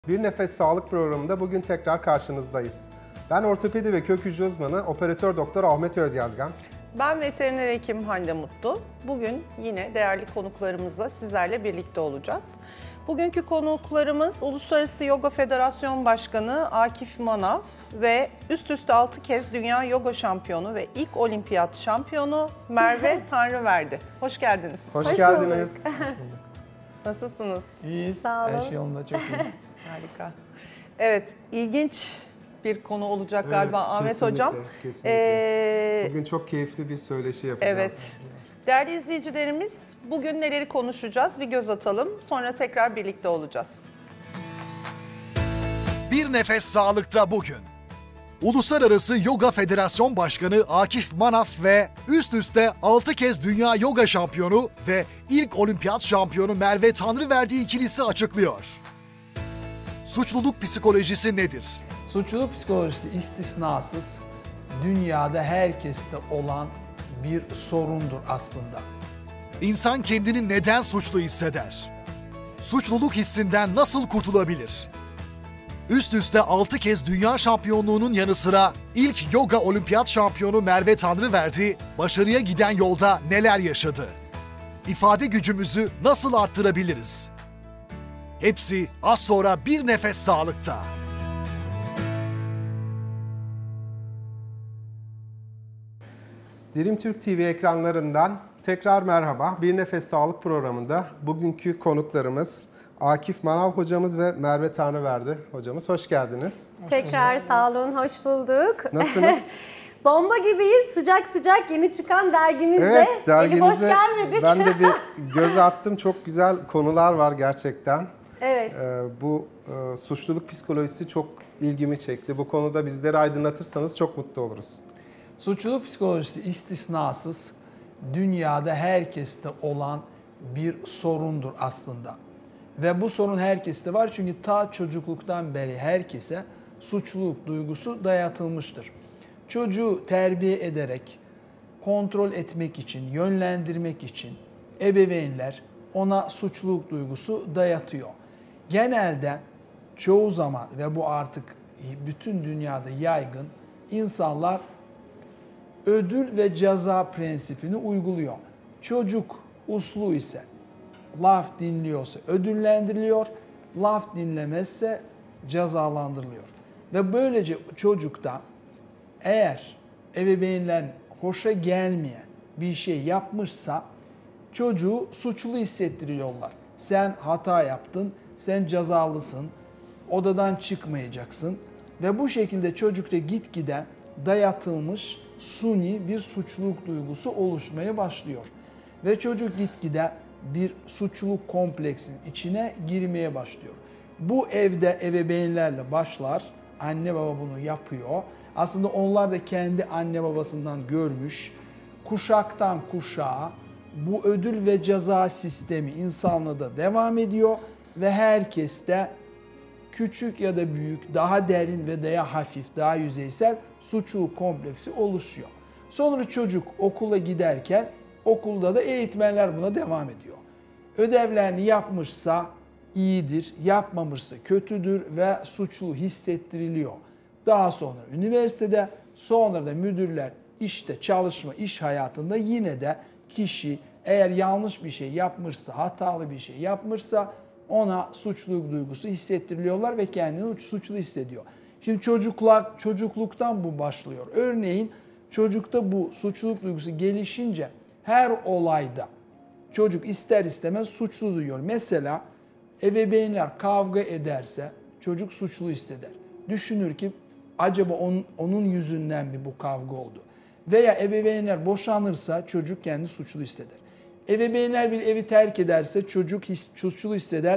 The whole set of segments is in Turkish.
Bir Nefes Sağlık programında bugün tekrar karşınızdayız. Ben ortopedi ve kök hücre uzmanı operatör doktor Ahmet Özyazgan. Ben veteriner hekim Hande Mutlu. Bugün yine değerli konuklarımızla sizlerle birlikte olacağız. Bugünkü konuklarımız Uluslararası Yoga Federasyon Başkanı Akif Manav ve üst üste 6 kez Dünya Yoga Şampiyonu ve ilk Olimpiyat Şampiyonu Merve Tanrıverdi. Hoş geldiniz. Hoş geldiniz. Nasılsınız? İyiyiz. Sağ olun. Her şey yolunda, çok iyi. Harika. Evet, ilginç bir konu olacak galiba Ahmet kesinlikle, Hocam. Kesinlikle. Bugün çok keyifli bir söyleşi yapacağız. Evet. Değerli izleyicilerimiz, bugün neleri konuşacağız bir göz atalım. Sonra tekrar birlikte olacağız. Bir Nefes Sağlık'ta bugün. Uluslararası Yoga Federasyon Başkanı Akif Manav ve üst üste 6 kez Dünya Yoga Şampiyonu ve ilk Olimpiyat Şampiyonu Merve Tanrıverdi ikilisi açıklıyor. Suçluluk psikolojisi nedir? Suçluluk psikolojisi istisnasız dünyada herkeste olan bir sorundur aslında. İnsan kendini neden suçlu hisseder? Suçluluk hissinden nasıl kurtulabilir? Üst üste 6 kez dünya şampiyonluğunun yanı sıra ilk yoga olimpiyat şampiyonu Merve Tanrıverdi başarıya giden yolda neler yaşadı? İfade gücümüzü nasıl arttırabiliriz? Hepsi az sonra Bir Nefes Sağlık'ta. Dirim Türk TV ekranlarından tekrar merhaba. Bir Nefes Sağlık programında bugünkü konuklarımız Akif Manav hocamız ve Merve Tanrıverdi hocamız. Hoş geldiniz. Tekrar sağ olun, hoş bulduk. Nasılsınız? Bomba gibiyiz, sıcak sıcak yeni çıkan derginizde. Evet, derginize hoş gelmedik. ben de bir göz attım. Çok güzel konular var gerçekten. Evet. Bu suçluluk psikolojisi çok ilgimi çekti. Bu konuda bizleri aydınlatırsanız çok mutlu oluruz. Suçluluk psikolojisi istisnasız dünyada herkeste olan bir sorundur aslında. Ve bu sorun herkeste var çünkü ta çocukluktan beri herkese suçluluk duygusu dayatılmıştır. Çocuğu terbiye ederek, kontrol etmek için, yönlendirmek için ebeveynler ona suçluluk duygusu dayatıyor. Genelde çoğu zaman ve bu artık bütün dünyada yaygın, insanlar ödül ve ceza prensibini uyguluyor. Çocuk uslu ise, laf dinliyorsa ödüllendiriliyor, laf dinlemezse cezalandırılıyor. Ve böylece çocukta eğer ebeveynler hoşa gelmeyen bir şey yapmışsa çocuğu suçlu hissettiriyorlar. Sen hata yaptın, sen cezalısın, odadan çıkmayacaksın ve bu şekilde çocukta gitgide dayatılmış suni bir suçluluk duygusu oluşmaya başlıyor. Ve çocuk gitgide bir suçluluk kompleksinin içine girmeye başlıyor. Bu evde ebeveynlerle başlar, anne baba bunu yapıyor. Aslında onlar da kendi anne babasından görmüş, kuşaktan kuşağa bu ödül ve ceza sistemi insanlığa devam ediyor ve herkes de küçük ya da büyük, daha derin ve daha hafif, daha yüzeysel suçluluk kompleksi oluşuyor. Sonra çocuk okula giderken okulda da eğitmenler buna devam ediyor. Ödevlerini yapmışsa iyidir, yapmamışsa kötüdür ve suçlu hissettiriliyor. Daha sonra üniversitede, sonra da müdürler işte çalışma, iş hayatında yine de kişi eğer yanlış bir şey yapmışsa, hatalı bir şey yapmışsa ona suçluluk duygusu hissettiriliyorlar ve kendini suçlu hissediyor. Şimdi çocukluktan bu başlıyor. Örneğin çocukta bu suçluluk duygusu gelişince her olayda çocuk ister istemez suçlu duyuyor. Mesela ebeveynler kavga ederse çocuk suçlu hisseder. Düşünür ki acaba onun yüzünden mi bu kavga oldu? Veya ebeveynler boşanırsa çocuk kendini suçlu hisseder. Ebeveynler bir evi terk ederse çocuk suçlu hisseder.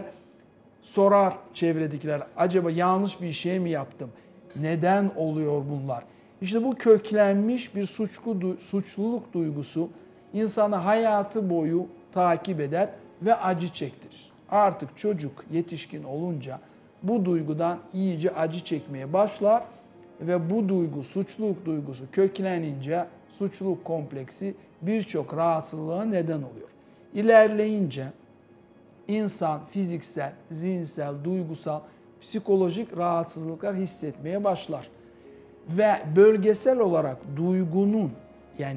Sorar çevredekiler, acaba yanlış bir şey mi yaptım? Neden oluyor bunlar? İşte bu köklenmiş bir suçluluk duygusu insanı hayatı boyu takip eder ve acı çektirir. Artık çocuk yetişkin olunca bu duygudan iyice acı çekmeye başlar ve bu duygu, suçluluk duygusu köklenince suçluluk kompleksi birçok rahatsızlığa neden oluyor. İlerleyince insan fiziksel, zihinsel, duygusal, psikolojik rahatsızlıklar hissetmeye başlar. Ve bölgesel olarak duygunun yani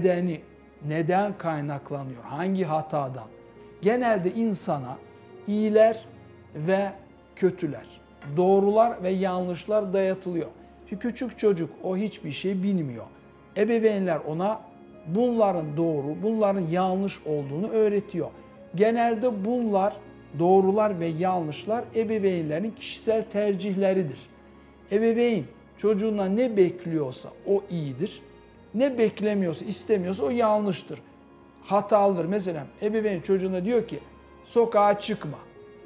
neden kaynaklanıyor, hangi hatadan? Genelde insana iyiler ve kötüler, doğrular ve yanlışlar dayatılıyor. Çünkü küçük çocuk o hiçbir şey bilmiyor. Ebeveynler ona bunların doğru, bunların yanlış olduğunu öğretiyor. Genelde bunlar doğrular ve yanlışlar ebeveynlerin kişisel tercihleridir. Ebeveyn çocuğundan ne bekliyorsa o iyidir. Ne beklemiyorsa, istemiyorsa o yanlıştır. Hatalıdır. Mesela ebeveyn çocuğuna diyor ki sokağa çıkma.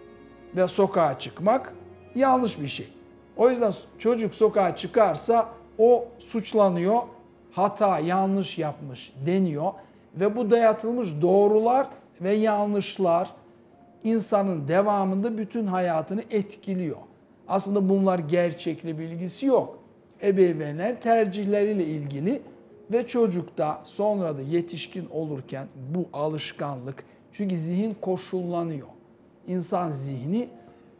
Ve sokağa çıkmak yanlış bir şey. O yüzden çocuk sokağa çıkarsa o suçlanıyor. Hata, yanlış yapmış deniyor. Ve bu dayatılmış doğrular ve yanlışlar insanın devamında bütün hayatını etkiliyor. Aslında bunlar gerçekle bir ilgisi yok. Ebeveynler tercihleriyle ilgili ve çocukta sonra da yetişkin olurken bu alışkanlık, çünkü zihin koşullanıyor. İnsan zihni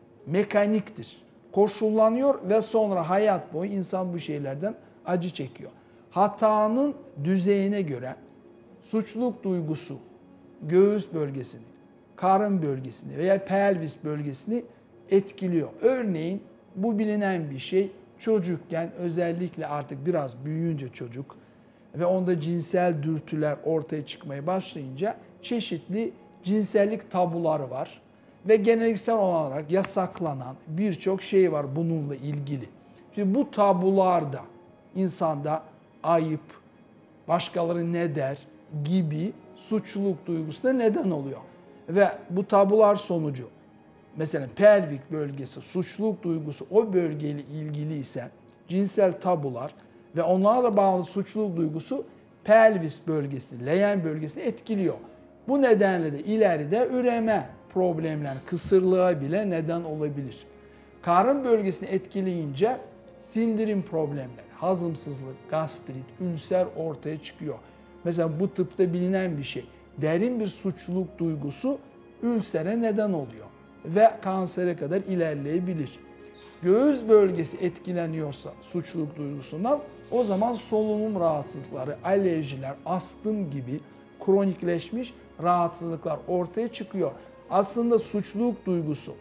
mekaniktir. Koşullanıyor ve sonra hayat boyu insan bu şeylerden acı çekiyor. Hatanın düzeyine göre suçluluk duygusu göğüs bölgesini, karın bölgesini veya pelvis bölgesini etkiliyor. Örneğin bu bilinen bir şey, çocukken özellikle artık biraz büyüyünce çocuk ve onda cinsel dürtüler ortaya çıkmaya başlayınca çeşitli cinsellik tabuları var. Ve geleneksel olarak yasaklanan birçok şey var bununla ilgili. Şimdi bu tabularda insanda ayıp, başkaları ne der gibi suçluluk duygusuna neden oluyor. Ve bu tabular sonucu mesela pelvik bölgesi, suçluluk duygusu o bölgeyle ilgili ise cinsel tabular ve onlarla bağlı suçluluk duygusu pelvis bölgesini, leğen bölgesini etkiliyor. Bu nedenle de ileride üreme problemler, kısırlığa bile neden olabilir. Karın bölgesini etkileyince sindirim problemleri, hazımsızlık, gastrit, ülser ortaya çıkıyor. Mesela bu tıpta bilinen bir şey. Derin bir suçluluk duygusu ülsere neden oluyor ve kansere kadar ilerleyebilir. Göğüs bölgesi etkileniyorsa suçluluk duygusundan o zaman solunum rahatsızlıkları, alerjiler, astım gibi kronikleşmiş rahatsızlıklar ortaya çıkıyor. Aslında suçluluk duygusu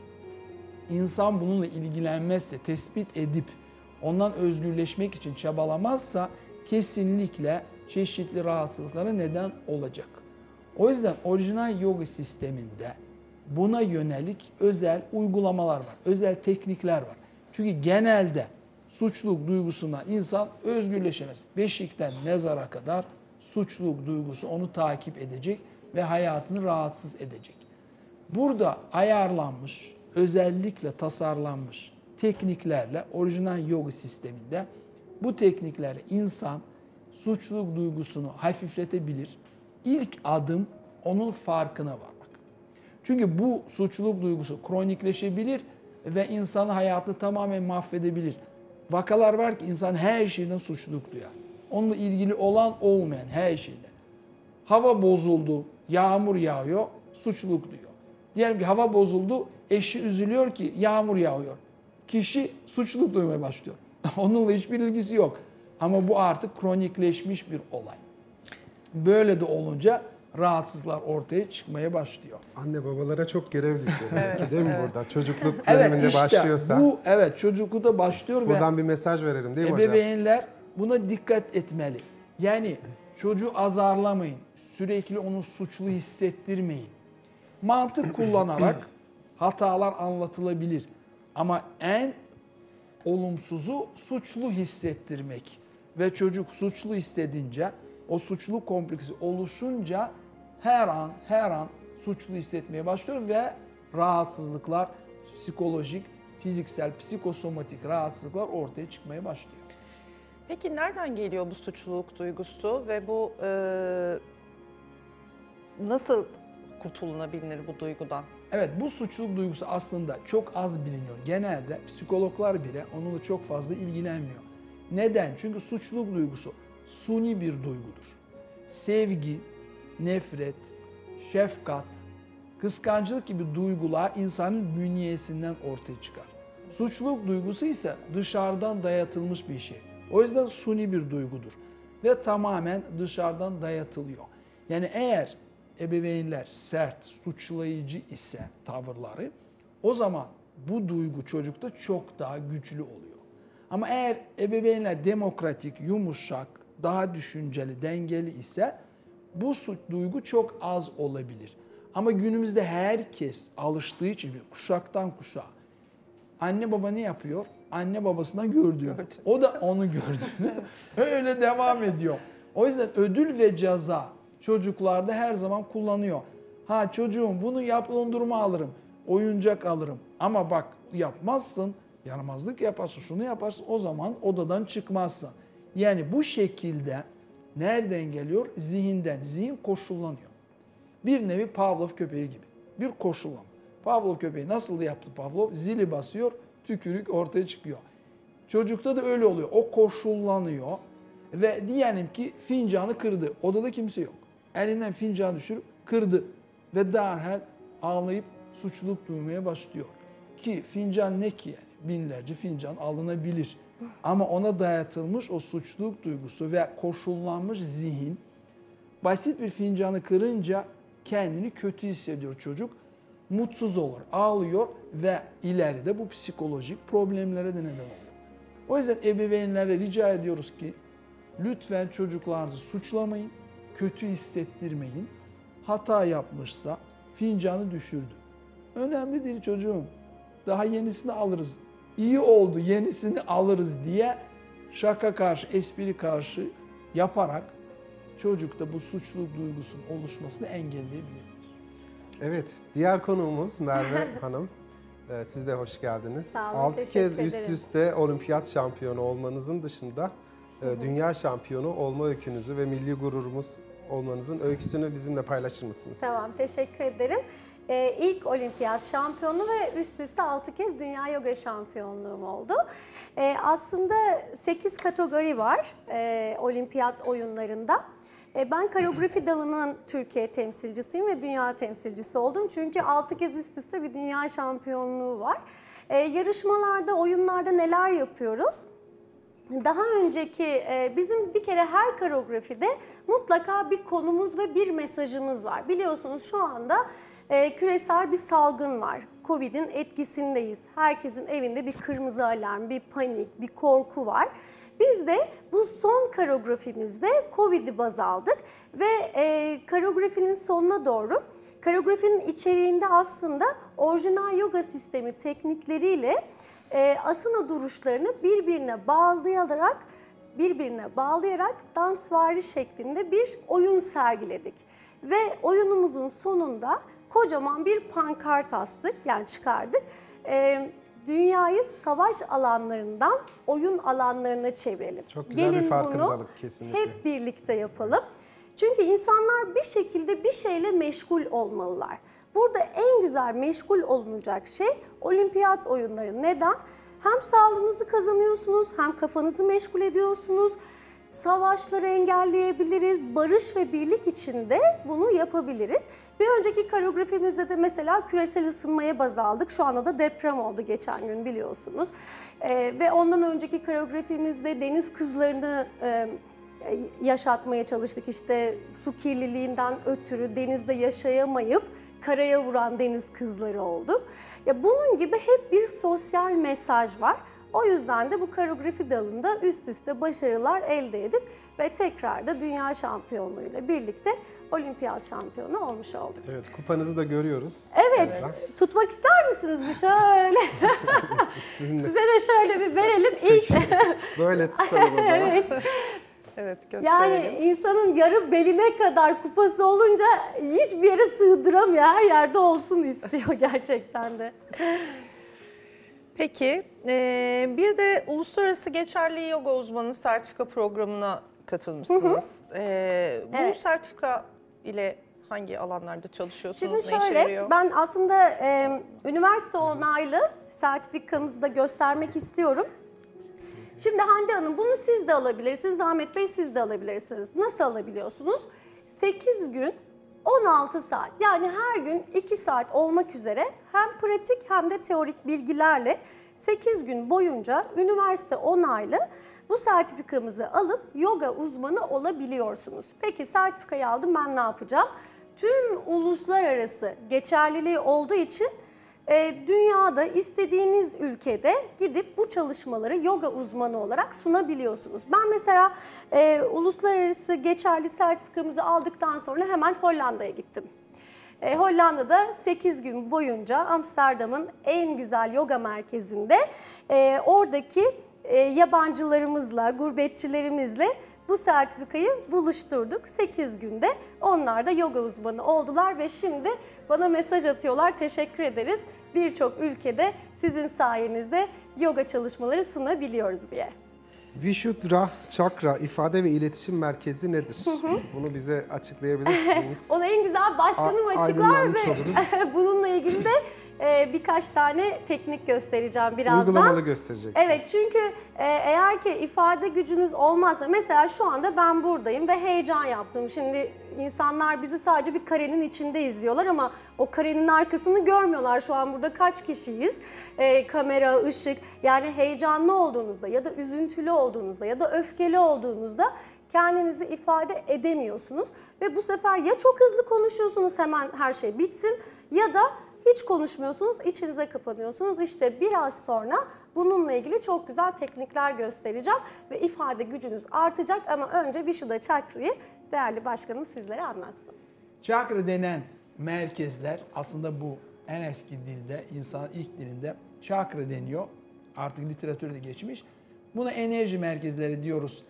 insan bununla ilgilenmezse, tespit edip ondan özgürleşmek için çabalamazsa kesinlikle çeşitli rahatsızlıklara neden olacak. O yüzden orijinal yoga sisteminde buna yönelik özel uygulamalar var, özel teknikler var. Çünkü genelde suçluluk duygusundan insan özgürleşemez. Beşikten mezara kadar suçluluk duygusu onu takip edecek ve hayatını rahatsız edecek. Burada ayarlanmış, özellikle tasarlanmış tekniklerle orijinal yoga sisteminde bu tekniklerle insan suçluluk duygusunu hafifletebilir. İlk adım onun farkına varmak. Çünkü bu suçluluk duygusu kronikleşebilir ve insanın hayatını tamamen mahvedebilir. Vakalar var ki insan her şeyden suçluluk duyar. Onunla ilgili olan olmayan her şeyden. Hava bozuldu, yağmur yağıyor, suçluluk duyuyor. Diyelim ki hava bozuldu, eşi üzülüyor ki yağmur yağıyor. Kişi suçluluk duymaya başlıyor. Onunla hiçbir ilgisi yok. Ama bu artık kronikleşmiş bir olay. Böyle de olunca rahatsızlıklar ortaya çıkmaya başlıyor. Anne babalara çok görev düşüyor. Evet, Değil mi evet. burada? Çocukluk Evet döneminde işte başlıyorsa. bu çocuklukta başlıyor Buradan ve bir mesaj verelim değil mi hocam? ebeveynler buna dikkat etmeli. Yani çocuğu azarlamayın. Sürekli onu suçlu hissettirmeyin. Mantık kullanarak hatalar anlatılabilir. Ama en olumsuzu suçlu hissettirmek. Ve çocuk suçlu hissedince, o suçluluk kompleksi oluşunca her an suçlu hissetmeye başlıyor ve rahatsızlıklar, psikolojik, fiziksel, psikosomatik rahatsızlıklar ortaya çıkmaya başlıyor. Peki nereden geliyor bu suçluluk duygusu ve bu nasıl kurtulunabilir bu duygudan? Evet, bu suçluluk duygusu aslında çok az biliniyor. Genelde psikologlar bile onunla çok fazla ilgilenmiyor. Neden? Çünkü suçluluk duygusu suni bir duygudur. Sevgi, nefret, şefkat, kıskançlık gibi duygular insanın bünyesinden ortaya çıkar. Suçluluk duygusu ise dışarıdan dayatılmış bir şey. O yüzden suni bir duygudur ve tamamen dışarıdan dayatılıyor. Yani eğer ebeveynler sert, suçlayıcı ise tavırları, o zaman bu duygu çocukta çok daha güçlü oluyor. Ama eğer ebeveynler demokratik, yumuşak, daha düşünceli, dengeli ise bu duygu çok az olabilir. Ama günümüzde herkes alıştığı için kuşaktan kuşağa anne baba ne yapıyor? Anne babasından gördüğü. O da onu gördü. Öyle devam ediyor. O yüzden ödül ve ceza çocuklarda her zaman kullanıyor. Ha çocuğum bunu yap, dondurma alırım, oyuncak alırım. Ama bak yapmazsın, yaramazlık yaparsın, şunu yaparsın, o zaman odadan çıkmazsın. Yani bu şekilde nereden geliyor? Zihinden. Zihin koşullanıyor. Bir nevi Pavlov köpeği gibi. Bir koşullama. Pavlov köpeği nasıl yaptı Pavlov? Zili basıyor, tükürük ortaya çıkıyor. Çocukta da öyle oluyor. O koşullanıyor ve diyelim ki fincanı kırdı. Odada kimse yok. Elinden fincanı düşürüp kırdı ve derhal ağlayıp suçluluk duymaya başlıyor. Ki fincan ne ki yani? Binlerce fincan alınabilir. Ama ona dayatılmış o suçluluk duygusu ve koşullanmış zihin basit bir fincanı kırınca kendini kötü hissediyor çocuk. Mutsuz olur, ağlıyor ve ileride bu psikolojik problemlere de neden oluyor. O yüzden ebeveynlere rica ediyoruz ki lütfen çocuklarınızı suçlamayın, kötü hissettirmeyin. Hata yapmışsa fincanı düşürdü. Önemli değil çocuğum. Daha yenisini alırız. İyi oldu, yenisini alırız diye şaka karşı, espri karşı yaparak çocukta bu suçluluk duygusunun oluşmasını engelleyebilir. Evet, diğer konuğumuz Merve Hanım. Siz de hoş geldiniz. Sağ olun, 6 kez teşekkür üst ederim. üste olimpiyat şampiyonu olmanızın dışında dünya şampiyonu olma öykünüzü ve milli gururumuz olmanızın öyküsünü bizimle paylaşır mısınız? Tamam, teşekkür ederim. İlk olimpiyat şampiyonu ve üst üste 6 kez dünya yoga şampiyonluğum oldu. Aslında 8 kategori var olimpiyat oyunlarında. Ben koreografi dalının Türkiye temsilcisiyim ve dünya temsilcisi oldum. Çünkü 6 kez üst üste bir dünya şampiyonluğu var. Yarışmalarda, oyunlarda neler yapıyoruz? Daha önceki bizim bir kere her koreografide mutlaka bir konumuz ve bir mesajımız var. Biliyorsunuz şu anda küresel bir salgın var. Covid'in etkisindeyiz. Herkesin evinde bir kırmızı alarm, bir panik, bir korku var. Biz de bu son koreografimizde Covid'i baz aldık ve koreografinin sonuna doğru koreografinin içeriğinde aslında orijinal yoga sistemi teknikleriyle asana duruşlarını birbirine bağlayarak dansvari şeklinde bir oyun sergiledik. Ve oyunumuzun sonunda kocaman bir pankart astık, yani çıkardık. Dünyayı savaş alanlarından oyun alanlarına çevirelim. Çok güzel bir farkındalık bunu kesinlikle. hep birlikte yapalım. Çünkü insanlar bir şekilde bir şeyle meşgul olmalılar. Burada en güzel meşgul olunacak şey olimpiyat oyunları. Neden? Hem sağlığınızı kazanıyorsunuz, hem kafanızı meşgul ediyorsunuz. Savaşları engelleyebiliriz, barış ve birlik içinde bunu yapabiliriz. Bir önceki koreografimizde de mesela küresel ısınmaya baz aldık. Şu anda da deprem oldu geçen gün biliyorsunuz. Ve ondan önceki koreografimizde deniz kızlarını yaşatmaya çalıştık. İşte su kirliliğinden ötürü denizde yaşayamayıp karaya vuran deniz kızları olduk. Ya bunun gibi hep bir sosyal mesaj var. O yüzden de bu koreografi dalında üst üste başarılar elde edip ve tekrar da dünya şampiyonluğuyla birlikte olimpiyat şampiyonu olmuş olduk. Evet, kupanızı da görüyoruz. Evet, tutmak ister misiniz bir şöyle? Sizinle Size de şöyle bir verelim. İlk böyle tutalım o zaman. evet. Evet, gösterelim. Yani insanın yarı beline kadar kupası olunca hiçbir yere sığdıramıyor. Her yerde olsun istiyor gerçekten de. Peki, bir de uluslararası geçerli yoga uzmanı sertifika programına katılmışsınız. Bu Evet. sertifika ile hangi alanlarda çalışıyorsunuz? Şimdi ne işe şöyle, yarıyor? ben aslında üniversite onaylı sertifikamızı da göstermek istiyorum. Şimdi Hande Hanım, bunu siz de alabilirsiniz, Ahmet Bey siz de alabilirsiniz. Nasıl alabiliyorsunuz? 8 gün 16 saat, yani her gün 2 saat olmak üzere hem pratik hem de teorik bilgilerle 8 gün boyunca üniversite onaylı bu sertifikamızı alıp yoga uzmanı olabiliyorsunuz. Peki sertifikayı aldım, ben ne yapacağım? Tüm uluslararası geçerliliği olduğu için dünyada istediğiniz ülkede gidip bu çalışmaları yoga uzmanı olarak sunabiliyorsunuz. Ben mesela uluslararası geçerli sertifikamızı aldıktan sonra hemen Hollanda'ya gittim. Hollanda'da 8 gün boyunca Amsterdam'ın en güzel yoga merkezinde oradaki yabancılarımızla, gurbetçilerimizle bu sertifikayı buluşturduk. 8 günde onlar da yoga uzmanı oldular ve şimdi bana mesaj atıyorlar. Teşekkür ederiz. Birçok ülkede sizin sayenizde yoga çalışmaları sunabiliyoruz diye. Vishuddha Çakra ifade ve iletişim merkezi nedir? Bunu bize açıklayabilirsiniz. Onu en güzel başkanım açıklar aydınlanmış ve oluruz. bununla ilgili de birkaç tane teknik göstereceğim birazdan. Uygulamalı göstereceksiniz. Evet, çünkü eğer ki ifade gücünüz olmazsa, mesela şu anda ben buradayım ve heyecan yaptım. Şimdi insanlar bizi sadece bir karenin içinde izliyorlar ama o karenin arkasını görmüyorlar. Şu an burada kaç kişiyiz? Kamera, ışık, yani heyecanlı olduğunuzda ya da üzüntülü olduğunuzda ya da öfkeli olduğunuzda kendinizi ifade edemiyorsunuz. Ve bu sefer ya çok hızlı konuşuyorsunuz, hemen her şey bitsin, ya da hiç konuşmuyorsunuz, içinize kapanıyorsunuz. İşte biraz sonra bununla ilgili çok güzel teknikler göstereceğim ve ifade gücünüz artacak, ama önce Vishuddha Çakra'yı değerli başkanım sizlere anlatsın. Çakra denen merkezler aslında bu en eski dilde, insanın ilk dilinde çakra deniyor. Artık literatürde geçmiş. Buna enerji merkezleri diyoruz.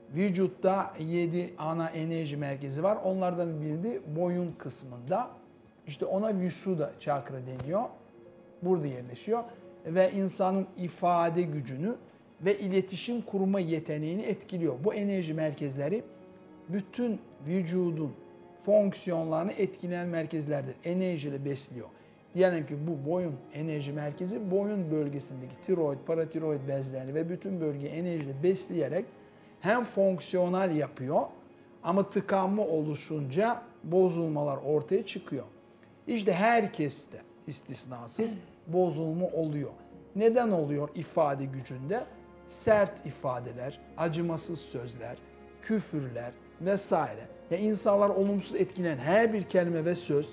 Vücutta 7 ana enerji merkezi var. Onlardan biri de boyun kısmında. İşte ona Vishuddha Çakra deniyor. Burada yerleşiyor ve insanın ifade gücünü ve iletişim kurma yeteneğini etkiliyor. Bu enerji merkezleri bütün vücudun fonksiyonlarını etkileyen merkezlerdir. Enerjiyle besliyor. Diyelim ki bu boyun enerji merkezi, boyun bölgesindeki tiroid, paratiroid bezlerini ve bütün bölgeyi enerjiyle besleyerek hem fonksiyonel yapıyor ama tıkanma oluşunca bozulmalar ortaya çıkıyor. İşte herkeste istisnasız bozulma oluyor. Neden oluyor ifade gücünde? Sert ifadeler, acımasız sözler, küfürler vesaire. Ya insanlar olumsuz etkilenen her bir kelime ve söz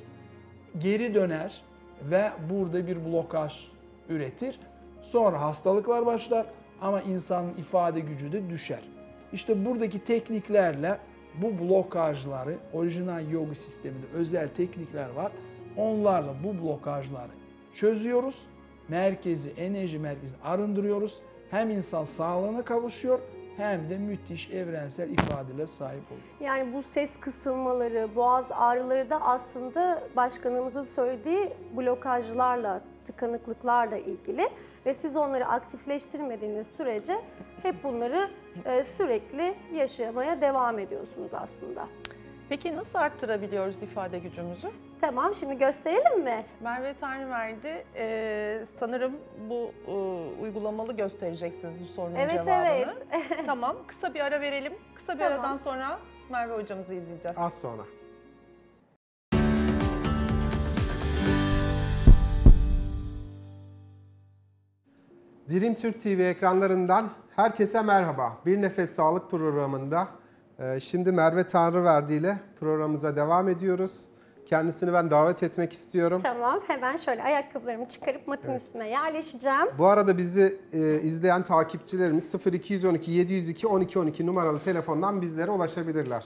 geri döner ve burada bir blokaj üretir. Sonra hastalıklar başlar ama insanın ifade gücü de düşer. İşte buradaki tekniklerle bu blokajları, orijinal yoga sisteminde özel teknikler var. Onlarla bu blokajları çözüyoruz. Merkezi, enerji merkezini arındırıyoruz. Hem insan sağlığına kavuşuyor hem de müthiş evrensel ifadeler sahip oluyor. Yani bu ses kısılmaları, boğaz ağrıları da aslında başkanımızın söylediği blokajlarla, tıkanıklıklarla ilgili ve siz onları aktifleştirmediğiniz sürece hep bunları sürekli yaşamaya devam ediyorsunuz aslında. Peki nasıl arttırabiliyoruz ifade gücümüzü? Tamam, şimdi gösterelim mi? Merve Tanrıverdi, sanırım bu uygulamalı göstereceksiniz bu sorunun cevabını. Evet. Tamam, kısa bir ara verelim. Kısa bir aradan sonra Merve hocamızı izleyeceğiz. Az sonra. Dirim Türk TV ekranlarından herkese merhaba. Bir Nefes Sağlık programında şimdi Merve Tanrıverdi ile programımıza devam ediyoruz. Kendisini ben davet etmek istiyorum. Tamam, hemen şöyle ayakkabılarımı çıkarıp matın üstüne yerleşeceğim. Bu arada bizi izleyen takipçilerimiz 0212 702 1212 numaralı telefondan bizlere ulaşabilirler.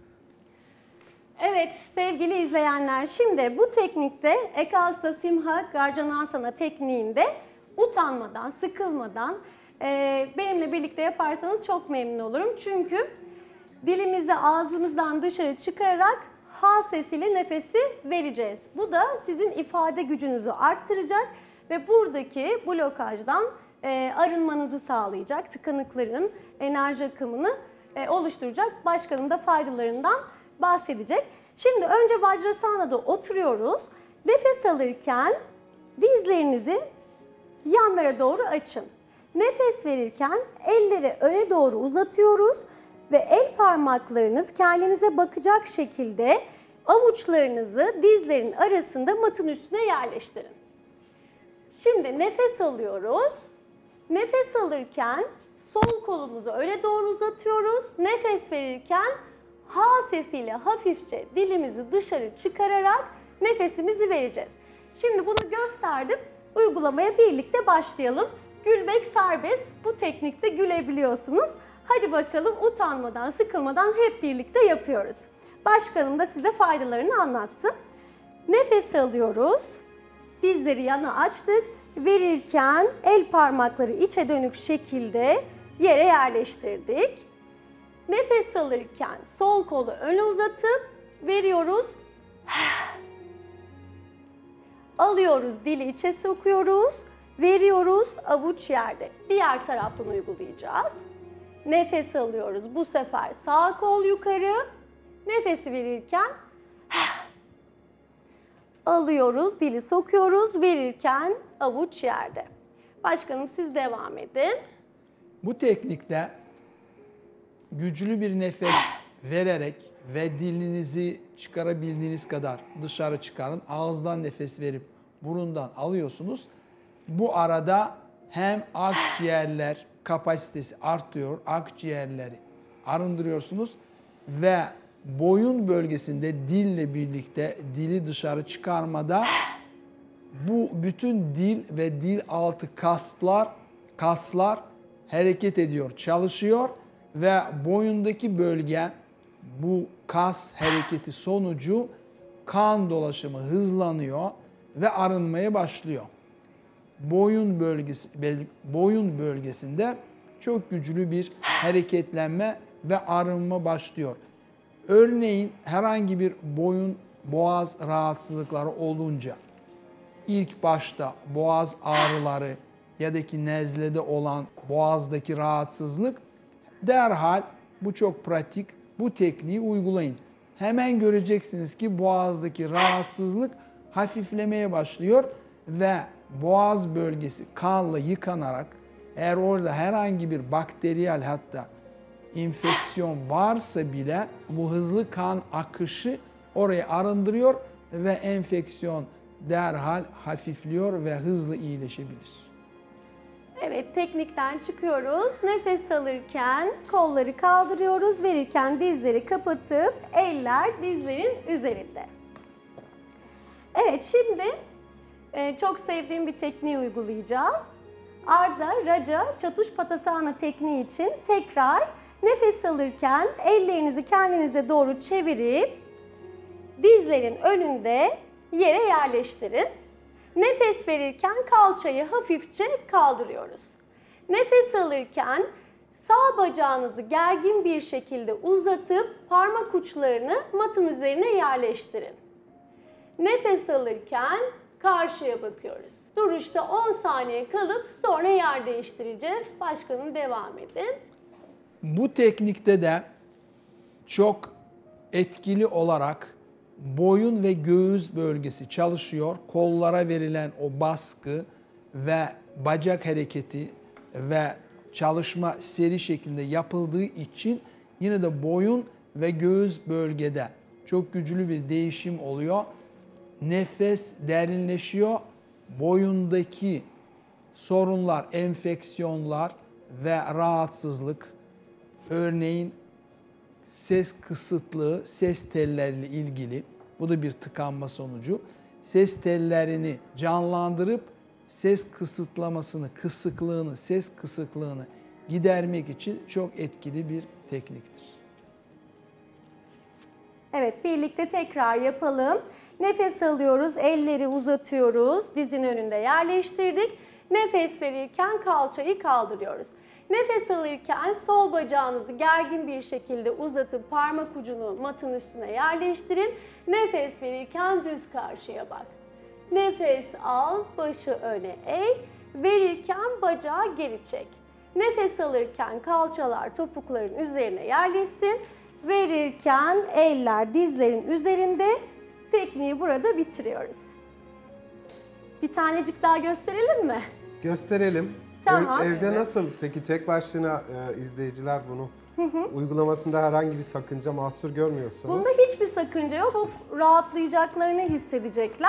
Evet sevgili izleyenler, şimdi bu teknikte Ekasta Simha Garjanasana tekniğinde utanmadan, sıkılmadan benimle birlikte yaparsanız çok memnun olurum. Çünkü dilimizi ağzımızdan dışarı çıkararak ha sesiyle nefesi vereceğiz. Bu da sizin ifade gücünüzü arttıracak ve buradaki blokajdan arınmanızı sağlayacak, tıkanıkların enerji akımını oluşturacak. Başkanım da faydalarından bahsedecek. Şimdi önce Vajrasana'da oturuyoruz. Nefes alırken dizlerinizi yanlara doğru açın. Nefes verirken elleri öne doğru uzatıyoruz ve el parmaklarınız kendinize bakacak şekilde avuçlarınızı dizlerin arasında matın üstüne yerleştirin. Şimdi nefes alıyoruz Nefes alırken sol kolumuzu öne doğru uzatıyoruz. Nefes verirken ha sesiyle hafifçe dilimizi dışarı çıkararak nefesimizi vereceğiz. Şimdi bunu gösterdim. Uygulamaya birlikte başlayalım. Gülmek serbest. Bu teknikte gülebiliyorsunuz. Hadi bakalım, utanmadan, sıkılmadan hep birlikte yapıyoruz. Başkanım da size faydalarını anlatsın. Nefes alıyoruz. Dizleri yana açtık. Verirken el parmakları içe dönük şekilde yere yerleştirdik. Nefes alırken sol kolu öne uzatıp veriyoruz. Alıyoruz, dili içe sokuyoruz. Veriyoruz, avuç yerde. Diğer taraftan uygulayacağız. Nefes alıyoruz. Bu sefer sağ kol yukarı. Nefesi verirken alıyoruz, dili sokuyoruz. Verirken avuç yerde. Başkanım siz devam edin. Bu teknikte güçlü bir nefes vererek ve dilinizi çıkarabildiğiniz kadar dışarı çıkarın. Ağızdan nefes verip burundan alıyorsunuz. Bu arada hem akciğerler kapasitesi artıyor, akciğerleri arındırıyorsunuz ve boyun bölgesinde dille birlikte dili dışarı çıkarmada bu bütün dil ve dil altı kaslar hareket ediyor, çalışıyor ve boyundaki bölge bu kas hareketi sonucu kan dolaşımı hızlanıyor ve arınmaya başlıyor. Boyun bölgesinde çok güçlü bir hareketlenme ve arınma başlıyor. Örneğin herhangi bir boğaz rahatsızlıkları olunca ilk başta boğaz ağrıları ya da ki nezlede olan boğazdaki rahatsızlık derhal bu çok pratik, bu tekniği uygulayın. Hemen göreceksiniz ki boğazdaki rahatsızlık hafiflemeye başlıyor ve boğaz bölgesi kanla yıkanarak eğer orada herhangi bir bakteriyel hatta enfeksiyon varsa bile bu hızlı kan akışı orayı arındırıyor ve enfeksiyon derhal hafifliyor ve hızlı iyileşebilir. Evet, teknikten çıkıyoruz. Nefes alırken kolları kaldırıyoruz. Verirken dizleri kapatıp eller dizlerin üzerinde. Evet, şimdi çok sevdiğim bir tekniği uygulayacağız. Ardha Raja Çatushpatasana tekniği için tekrar nefes alırken ellerinizi kendinize doğru çevirip dizlerin önünde yere yerleştirin. Nefes verirken kalçayı hafifçe kaldırıyoruz. Nefes alırken sağ bacağınızı gergin bir şekilde uzatıp parmak uçlarını matın üzerine yerleştirin. Nefes alırken karşıya bakıyoruz. Duruşta 10 saniye kalıp sonra yer değiştireceğiz. Başkanım devam edin. Bu teknikte de çok etkili olarak boyun ve göğüs bölgesi çalışıyor. Kollara verilen o baskı ve bacak hareketi ve çalışma seri şekilde yapıldığı için yine de boyun ve göğüs bölgede çok güçlü bir değişim oluyor. Nefes derinleşiyor. Boyundaki sorunlar, enfeksiyonlar ve rahatsızlık, örneğin ses kısıtlığı, ses telleriyle ilgili, bu da bir tıkanma sonucu. Ses tellerini canlandırıp ses kısıtlamasını, ses kısıklığını gidermek için çok etkili bir tekniktir. Evet, birlikte tekrar yapalım. Nefes alıyoruz, elleri uzatıyoruz, dizin önünde yerleştirdik. Nefes verirken kalçayı kaldırıyoruz. Nefes alırken sol bacağınızı gergin bir şekilde uzatıp parmak ucunu matın üstüne yerleştirin. Nefes verirken düz karşıya bak. Nefes al, başı öne eğ. Verirken bacağı geri çek. Nefes alırken kalçalar topukların üzerine yerleşsin. Verirken eller dizlerin üzerinde. Tekniği burada bitiriyoruz. Bir tanecik daha gösterelim mi? Gösterelim. Tamam. Evde nasıl peki tek başına izleyiciler bunu uygulamasında herhangi bir sakınca, mahsur görmüyorsunuz? Bunda hiçbir sakınca yok. Çok rahatlayacaklarını hissedecekler.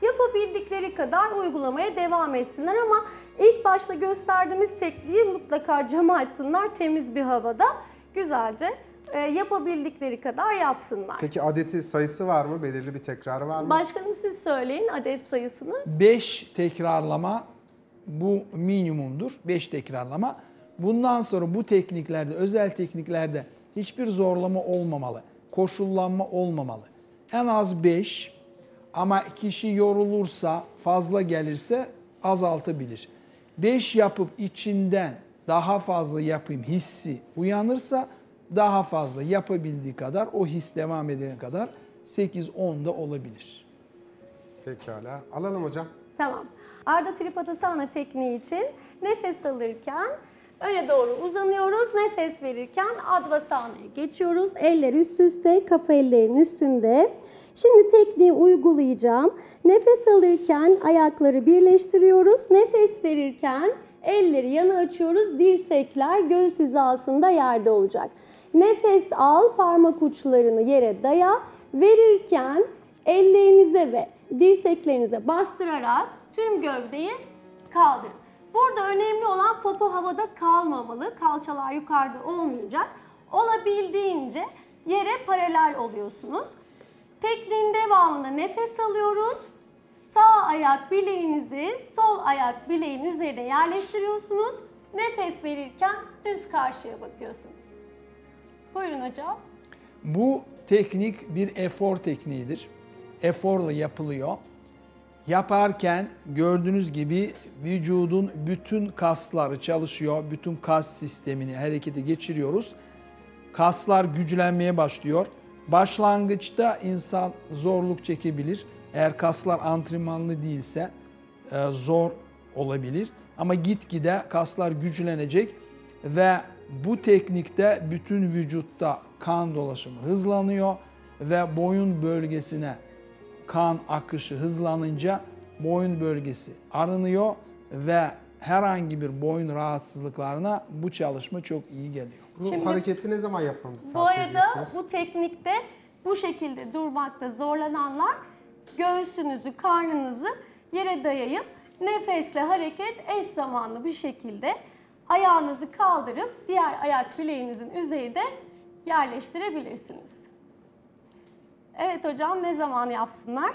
Yapabildikleri kadar uygulamaya devam etsinler ama ilk başta gösterdiğimiz tekniği mutlaka cama açsınlar temiz bir havada. Güzelce yapabildikleri kadar yapsınlar. Peki adeti sayısı var mı? Belirli bir tekrarı var mı? Başkanım siz söyleyin adet sayısını. 5 tekrarlama bu minimumdur. 5 tekrarlama. Bundan sonra bu tekniklerde, özel tekniklerde hiçbir zorlama olmamalı. Koşullanma olmamalı. En az 5 ama kişi yorulursa, fazla gelirse azaltabilir. 5 yapıp içinden daha fazla yapayım hissi uyanırsa daha fazla yapabildiği kadar, o his devam edene kadar 8-10 da olabilir. Pekala. Alalım hocam. Tamam. Ardha Tripadasana tekniği için nefes alırken öne doğru uzanıyoruz. Nefes verirken Advasana'ya geçiyoruz. Eller üst üste, kafa ellerin üstünde. Şimdi tekniği uygulayacağım. Nefes alırken ayakları birleştiriyoruz. Nefes verirken elleri yana açıyoruz. Dirsekler göğüs hizasında yerde olacak. Nefes al, parmak uçlarını yere daya. Verirken ellerinize ve dirseklerinize bastırarak tüm gövdeyi kaldırın. Burada önemli olan popo havada kalmamalı. Kalçalar yukarıda olmayacak. Olabildiğince yere paralel oluyorsunuz. Tekniğin devamında nefes alıyoruz. Sağ ayak bileğinizi sol ayak bileğin üzerine yerleştiriyorsunuz. Nefes verirken düz karşıya bakıyorsunuz. Buyurun hocam. Bu teknik bir efor tekniğidir. Eforla yapılıyor. Yaparken gördüğünüz gibi vücudun bütün kasları çalışıyor. Bütün kas sistemini harekete geçiriyoruz. Kaslar güçlenmeye başlıyor. Başlangıçta insan zorluk çekebilir. Eğer kaslar antrenmanlı değilse zor olabilir. Ama gitgide kaslar güçlenecek ve bu teknikte bütün vücutta kan dolaşımı hızlanıyor ve boyun bölgesine kan akışı hızlanınca boyun bölgesi arınıyor ve herhangi bir boyun rahatsızlıklarına bu çalışma çok iyi geliyor. Bu Şimdi, hareketi ne zaman yapmamızı Bu tavsiye arada ediyorsunuz? bu teknikte bu şekilde durmakta zorlananlar göğsünüzü, karnınızı yere dayayıp nefesle hareket eş zamanlı bir şekilde ayağınızı kaldırıp diğer ayak bileğinizin üzerinde yerleştirebilirsiniz. Evet hocam, ne zaman yapsınlar?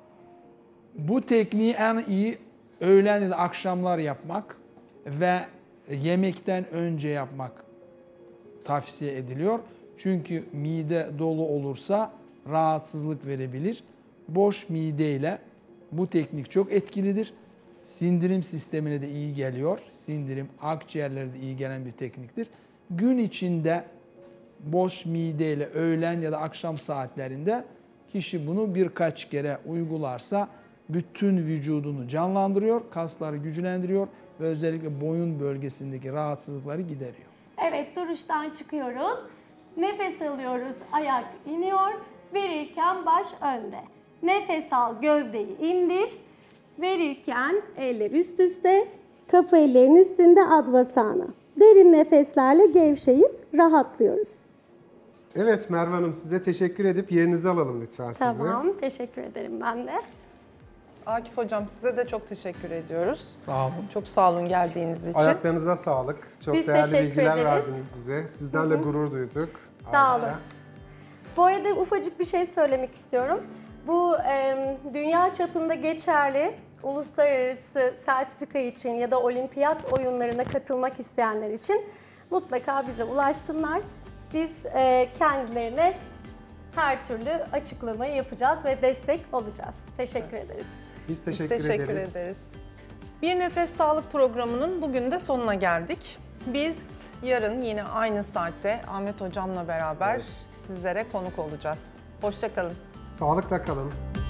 Bu tekniği en iyi öğlen ya da akşamlar yapmak ve yemekten önce yapmak tavsiye ediliyor. Çünkü mide dolu olursa rahatsızlık verebilir. Boş mideyle bu teknik çok etkilidir. Sindirim sistemine de iyi geliyor. Sindirim, akciğerlere de iyi gelen bir tekniktir. Gün içinde boş mideyle öğlen ya da akşam saatlerinde kişi bunu birkaç kere uygularsa bütün vücudunu canlandırıyor, kasları güçlendiriyor ve özellikle boyun bölgesindeki rahatsızlıkları gideriyor. Evet, duruştan çıkıyoruz. Nefes alıyoruz, ayak iniyor. Verirken baş önde. Nefes al, gövdeyi indir. Verirken eller üst üste, kafa ellerin üstünde Advasana. Derin nefeslerle gevşeyip rahatlıyoruz. Evet Merve Hanım, size teşekkür edip yerinizi alalım lütfen sizi. Tamam, teşekkür ederim ben de. Akif hocam, size de çok teşekkür ediyoruz. Sağ olun. Çok sağ olun geldiğiniz için. Ayaklarınıza sağlık. Çok Biz değerli teşekkür bilgiler ederiz. verdiniz bize. Sizlerle gurur duyduk. Sağ Ayrıca. olun. Bu arada ufacık bir şey söylemek istiyorum. Bu dünya çapında geçerli uluslararası sertifika için ya da olimpiyat oyunlarına katılmak isteyenler için mutlaka bize ulaşsınlar. Biz kendilerine her türlü açıklamayı yapacağız ve destek olacağız. Teşekkür ederiz. Biz teşekkür ederiz. Bir Nefes Sağlık programının bugün de sonuna geldik. Biz yarın yine aynı saatte Ahmet hocamla beraber sizlere konuk olacağız. Hoşça kalın. Sağlıkla kalın.